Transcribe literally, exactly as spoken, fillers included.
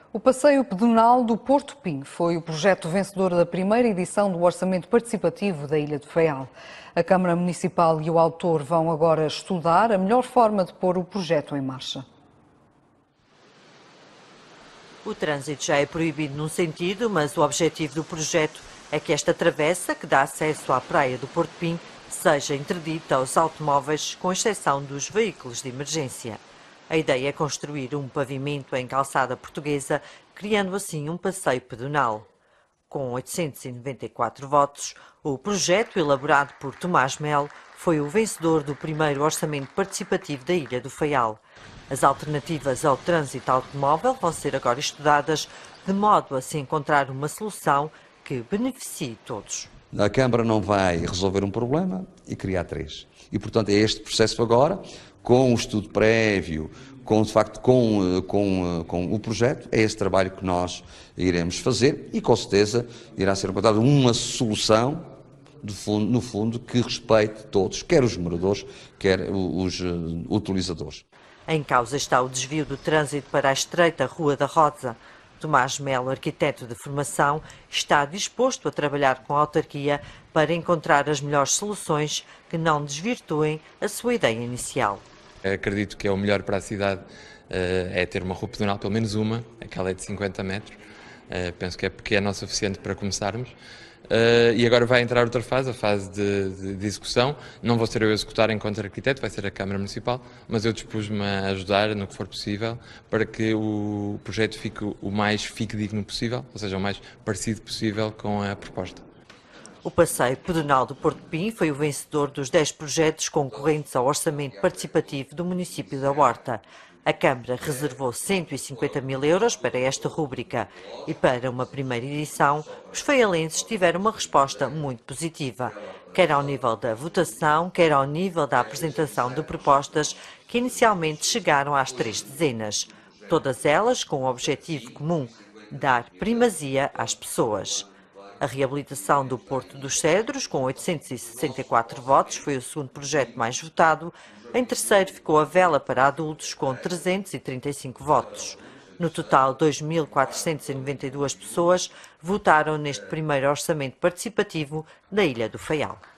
O passeio pedonal do Porto Pinho foi o projeto vencedor da primeira edição do Orçamento Participativo da Ilha do Faial. A Câmara Municipal e o autor vão agora estudar a melhor forma de pôr o projeto em marcha. O trânsito já é proibido num sentido, mas o objetivo do projeto é que esta travessa, que dá acesso à praia do Porto Pinho, seja interdita aos automóveis, com exceção dos veículos de emergência. A ideia é construir um pavimento em calçada portuguesa, criando assim um passeio pedonal. Com oitocentos e noventa e quatro votos, o projeto, elaborado por Tomás Melo, foi o vencedor do primeiro orçamento participativo da Ilha do Faial. As alternativas ao trânsito automóvel vão ser agora estudadas, de modo a se encontrar uma solução que beneficie todos. A Câmara não vai resolver um problema e criar três. E, portanto, é este processo agora, com o estudo prévio, com, de facto, com, com, com o projeto, é esse trabalho que nós iremos fazer e, com certeza, irá ser encontrada uma solução, de fundo, no fundo, que respeite todos, quer os moradores, quer os uh, utilizadores. Em causa está o desvio do trânsito para a estreita Rua da Rosa. Tomás Melo, arquiteto de formação, está disposto a trabalhar com a autarquia para encontrar as melhores soluções que não desvirtuem a sua ideia inicial. Acredito que é o melhor para a cidade é ter uma rua pedonal, pelo menos uma, aquela é de cinquenta metros, penso que é pequena o suficiente para começarmos. Uh, e agora vai entrar outra fase, a fase de, de, de execução. Não vou ser eu a executar enquanto arquiteto, vai ser a Câmara Municipal, mas eu dispus-me a ajudar no que for possível para que o projeto fique o mais fidedigno possível, ou seja, o mais parecido possível com a proposta. O passeio pedonal do Porto Pinho foi o vencedor dos dez projetos concorrentes ao orçamento participativo do município da Horta. A Câmara reservou cento e cinquenta mil euros para esta rúbrica e para uma primeira edição, os faialenses tiveram uma resposta muito positiva, quer ao nível da votação, quer ao nível da apresentação de propostas que inicialmente chegaram às três dezenas, todas elas com o objetivo comum, dar primazia às pessoas. A reabilitação do Porto dos Cedros, com oitocentos e sessenta e quatro votos, foi o segundo projeto mais votado. Em terceiro ficou a vela para adultos, com trezentos e trinta e cinco votos. No total, dois mil quatrocentas e noventa e duas pessoas votaram neste primeiro orçamento participativo da Ilha do Faial.